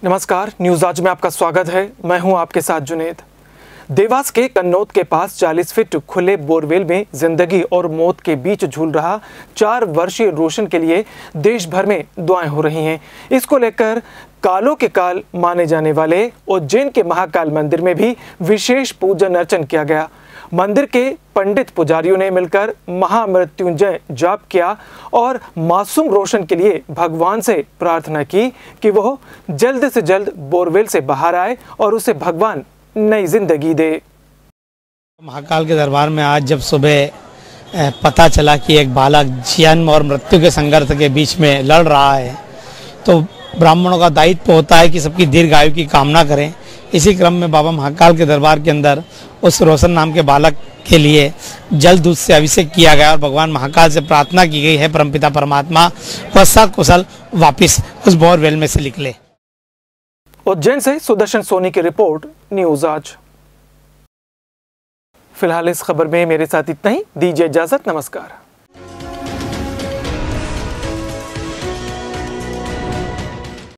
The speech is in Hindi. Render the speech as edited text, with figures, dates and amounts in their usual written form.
नमस्कार, न्यूज आज में आपका स्वागत है। मैं हूं आपके साथ जुनेद। देवास के कन्नौद के पास 40 फीट खुले बोरवेल में जिंदगी और मौत के बीच झूल रहा 4 वर्षीय रोशन के लिए देश भर में दुआएं हो रही हैं। इसको लेकर कालों के काल माने जाने वाले उज्जैन के महाकाल मंदिर में भी विशेष पूजन अर्चन किया गया। मंदिर के पंडित पुजारियों ने मिलकर महामृत्युंजय जाप किया और मासूम रोशन के लिए भगवान से प्रार्थना की कि वह जल्द से जल्द बोरवेल से बाहर आए और उसे भगवान नई जिंदगी दे। महाकाल के दरबार में आज जब सुबह पता चला कि एक बालक जन्म और मृत्यु के संघर्ष के बीच में लड़ रहा है, तो ब्राह्मणों का दायित्व होता है कि सबकी दीर्घायु की कामना करें। इसी क्रम में बाबा महाकाल के दरबार के अंदर उस रोशन नाम के बालक के लिए जल दूध से अभिषेक किया गया और भगवान महाकाल से प्रार्थना की गई है परमपिता परमात्मा वह सकुशल वापिस उस बोरवेल में से निकले। उज्जैन से सुदर्शन सोनी की रिपोर्ट, न्यूज आज। फिलहाल इस खबर में मेरे साथ इतना ही। दीजिए इजाजत, नमस्कार।